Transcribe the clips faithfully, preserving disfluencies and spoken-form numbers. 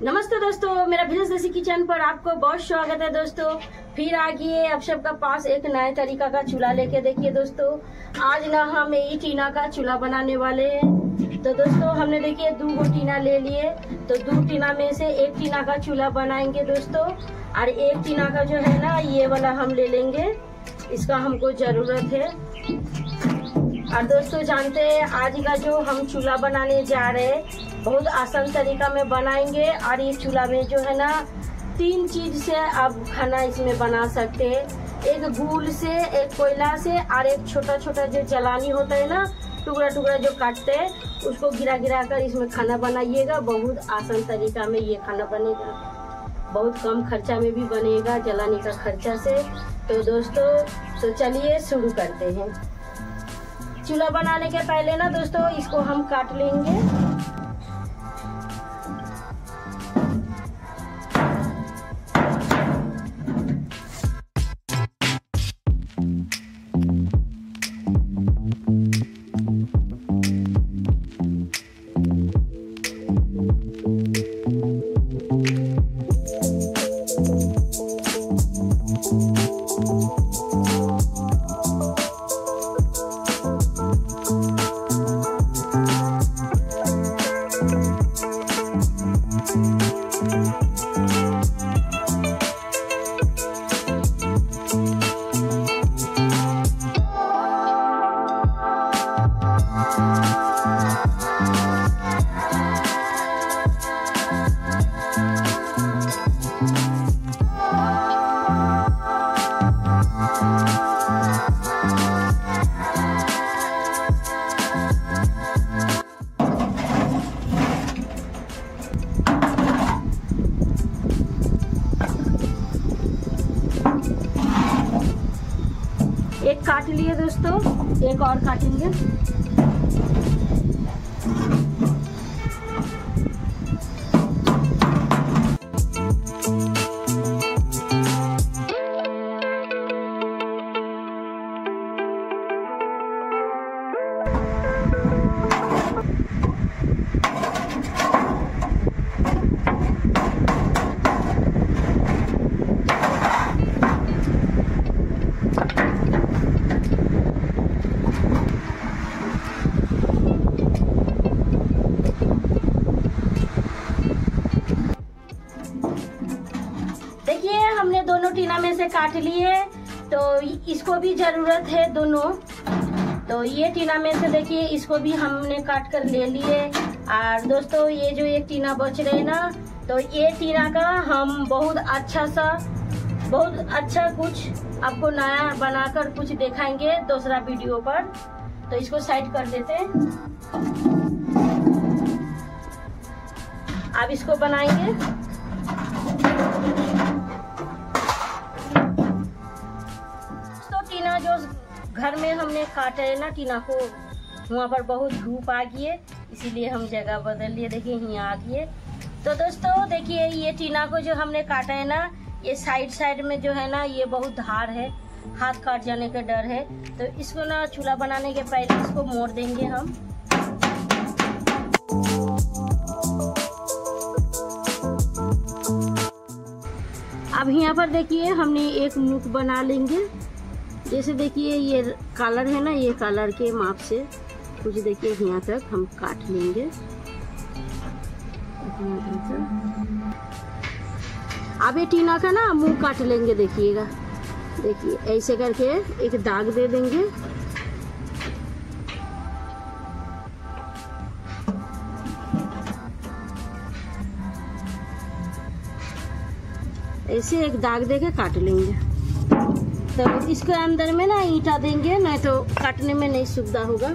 नमस्ते दोस्तों, मेरा भिलेज देसी किचन पर आपको बहुत स्वागत है। दोस्तों फिर आ गए आप सबका पास एक नए तरीका का चूल्हा लेके। देखिए दोस्तों, आज ना हम यही टीना का चूल्हा बनाने वाले हैं। तो दोस्तों हमने देखिए दो गो टीना ले लिए, तो दो टीना में से एक टीना का चूल्हा बनाएंगे दोस्तों, और एक टीना का जो है ना ये वाला हम ले लेंगे, इसका हमको जरूरत है। और दोस्तों जानते हैं आज का जो हम चूल्हा बनाने जा रहे हैं बहुत आसान तरीका में बनाएंगे। और ये चूल्हा में जो है ना तीन चीज से आप खाना इसमें बना सकते हैं, एक गूल से, एक कोयला से, और एक छोटा छोटा जो जलानी होता है ना, टुकड़ा टुकड़ा जो काटते हैं उसको गिरा गिरा कर इसमें खाना बनाइएगा। बहुत आसान तरीका में ये खाना बनेगा, बहुत कम खर्चा में भी बनेगा जलाने का खर्चा से। तो दोस्तों तो चलिए शुरू करते हैं। चूल्हा बनाने के पहले ना दोस्तों इसको हम काट लेंगे। एक काट लिए दोस्तों, एक और काटेंगे। हमने दोनों टीना में से काट लिए, तो इसको भी जरूरत है दोनों। तो ये टीना में से देखिए इसको भी हमने काट कर ले लिए। और दोस्तों ये जो एक टीना बच रहे ना, तो ये टीना का हम बहुत अच्छा सा बहुत अच्छा कुछ आपको नया बनाकर कुछ दिखाएंगे दूसरा वीडियो पर। तो इसको साइड कर देते हैं, अब इसको बनाएंगे। टीना जो घर में हमने काटे है ना टीना को, वहाँ पर बहुत धूप आ गई है, इसीलिए हम जगह बदल लिए। देखिए यहाँ आ गए। तो दोस्तों देखिए ये टीना को जो हमने काटा है ना, ये साइड साइड में जो है ना ये बहुत धार है, हाथ काट जाने का डर है। तो इसको ना चूल्हा बनाने के पहले इसको मोड़ देंगे हम। अब यहाँ पर देखिए हमने एक नोक बना लेंगे। जैसे देखिए ये कलर है ना, ये कलर के माप से कुछ देखिए यहाँ तक हम काट लेंगे। अब ये टीना का ना मुंह काट लेंगे। देखिएगा, देखिए ऐसे करके एक दाग दे देंगे। ऐसे एक दाग देके काट लेंगे। तो इसके अंदर में ना ईंटा देंगे, नहीं तो काटने में नहीं सुविधा होगा।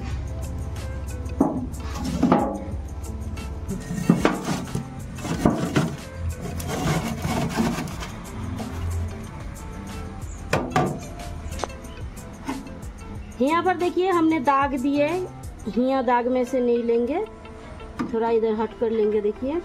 यहाँ पर देखिए हमने दाग दिए, यहाँ दाग में से नहीं लेंगे, थोड़ा इधर हट कर लेंगे। देखिए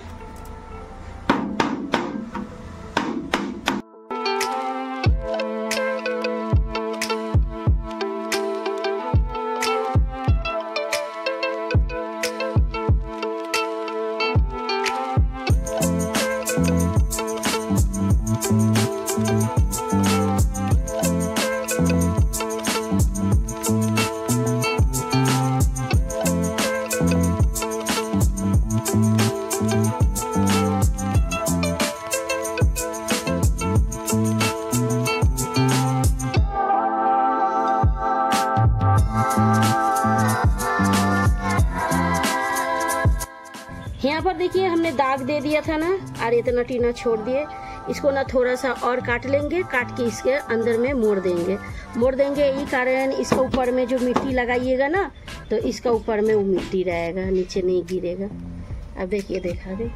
दाग दे दिया था ना, और इतना टीना छोड़ दिए। इसको ना थोड़ा सा और काट लेंगे, काट के इसके अंदर में मोड़ देंगे मोड़ देंगे यही कारण इसके ऊपर में जो मिट्टी लगाइएगा ना, तो इसका ऊपर में वो मिट्टी रहेगा, नीचे नहीं गिरेगा। अब देखिए, देखा दे।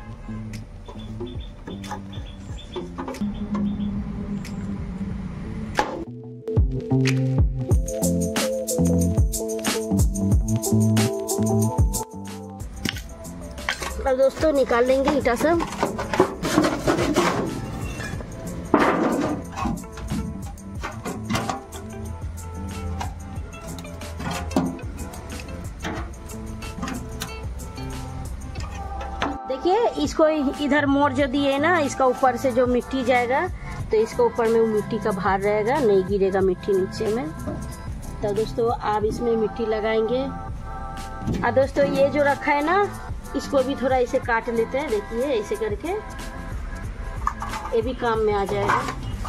अब दोस्तों निकाल लेंगे ईटा सब। देखिए, इसको इधर मोड़ जो दिए ना, इसका ऊपर से जो मिट्टी जाएगा, तो इसके ऊपर में वो मिट्टी का भार रहेगा, नहीं गिरेगा मिट्टी नीचे में। तो दोस्तों आप इसमें मिट्टी लगाएंगे। और दोस्तों ये जो रखा है ना, इसको भी थोड़ा इसे काट लेते हैं। देखिए ऐसे करके ये भी काम में आ जाएगा।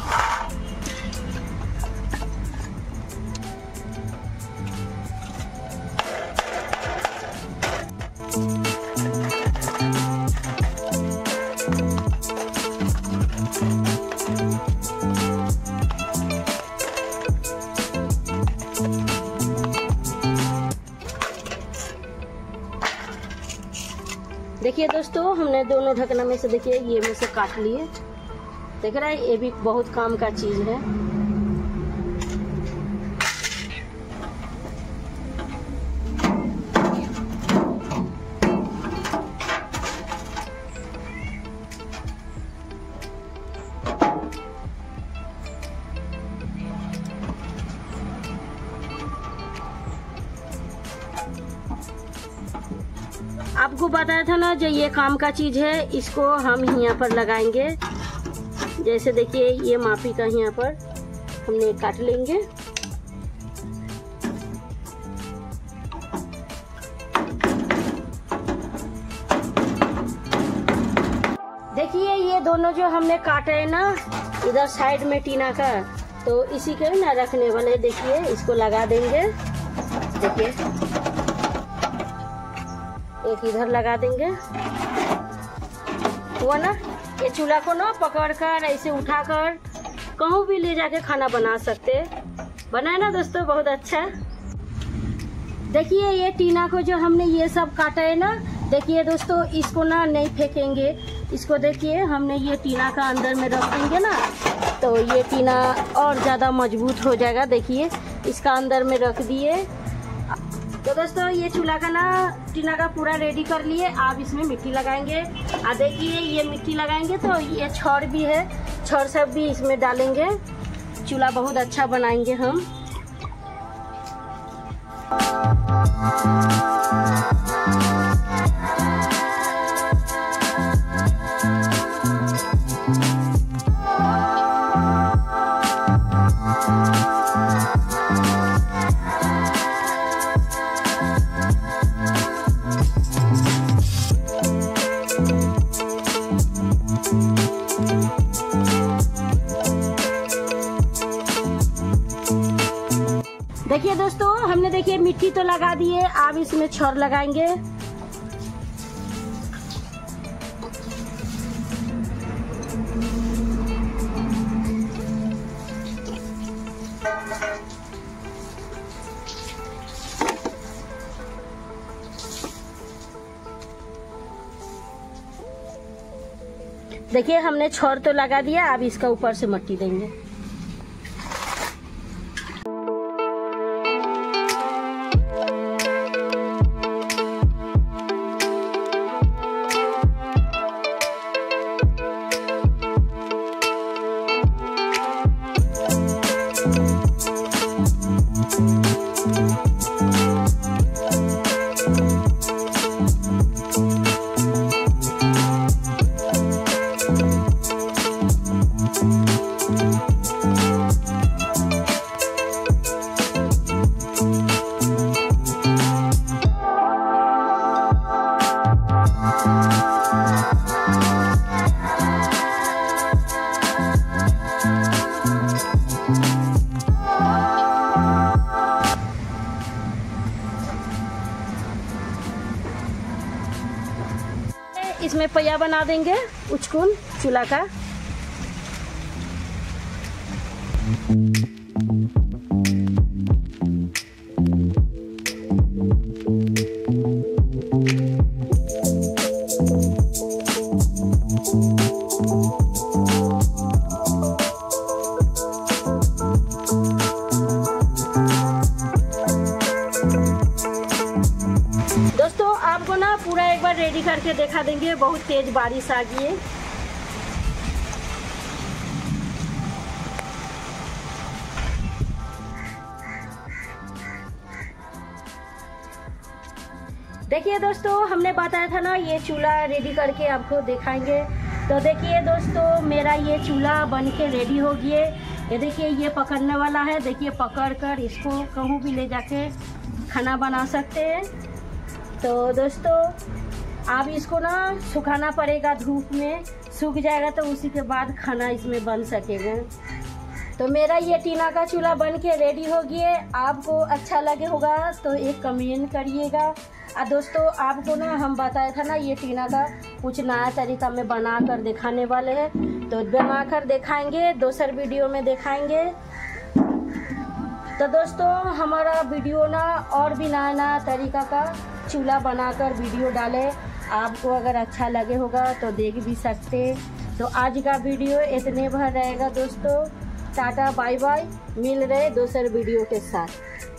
देखिए दोस्तों, हमने दोनों ढकना में से देखिए ये में से काट लिए। देख रहा है, ये भी बहुत काम का चीज है। आपको बताया था ना, जो ये काम का चीज है, इसको हम यहाँ पर लगाएंगे। जैसे देखिए, ये मापी का यहाँ पर हमने काट लेंगे। देखिए, ये दोनों जो हमने काटे है ना, इधर साइड में टीना का, तो इसी के ना रखने वाले। देखिए, इसको लगा देंगे। देखिए, एक इधर लगा देंगे। वो ना, ये चूल्हा को ना पकड़कर ऐसे उठाकर कहूँ भी ले जाके खाना बना सकते। बनाए ना दोस्तों, बहुत अच्छा। देखिए, ये टीना को जो हमने ये सब काटा है ना, देखिए दोस्तों, इसको ना नहीं फेंकेंगे। इसको देखिए, हमने ये टीना का अंदर में रख देंगे ना, तो ये टीना और ज्यादा मजबूत हो जाएगा। देखिए, इसका अंदर में रख दिए। तो दोस्तों, ये चूल्हा का ना टीना का पूरा रेडी कर लिए। आप इसमें मिट्टी लगाएंगे। और देखिए, ये मिट्टी लगाएंगे तो ये छड़ भी है, छड़ सब भी इसमें डालेंगे। चूल्हा बहुत अच्छा बनाएंगे हम। देखिए दोस्तों, हमने देखिए मिट्टी तो लगा दी है। आप इसमें छड़ लगाएंगे। देखिए, हमने छड़ तो लगा दिया। अब इसका ऊपर से मिट्टी देंगे। पहिया बना देंगे उचकुन चूल्हा का। दोस्तों आपको ना पूरा एक बार रेडी करके दिखा देंगे। बहुत तेज बारिश आ गई है। देखिए दोस्तों, हमने बताया था ना ये चूल्हा रेडी करके आपको दिखाएंगे। तो देखिए दोस्तों, मेरा ये चूल्हा बन के रेडी हो गया। ये देखिए, ये पकड़ने वाला है। देखिए पकड़ कर इसको कहूँ भी ले जाके खाना बना सकते हैं। तो दोस्तों आप इसको ना सुखाना पड़ेगा धूप में, सूख जाएगा तो उसी के बाद खाना इसमें बन सकेगा। तो मेरा ये टीना का चूल्हा बन के रेडी हो गया। आपको अच्छा लगे होगा तो एक कमेंट करिएगा। और दोस्तों आपको ना हम बताया था ना ये टीना का कुछ नया तरीका में बना कर दिखाने वाले हैं। तो बना कर दिखाएंगे, दूसर वीडियो में दिखाएंगे। तो दोस्तों हमारा वीडियो ना और भी नया नया तरीका का चूल्हा बनाकर वीडियो डाले। आपको अगर अच्छा लगे होगा तो देख भी सकते। तो आज का वीडियो इतने भर रहेगा दोस्तों। टाटा बाय बाय, मिल रहे दूसरे वीडियो के साथ।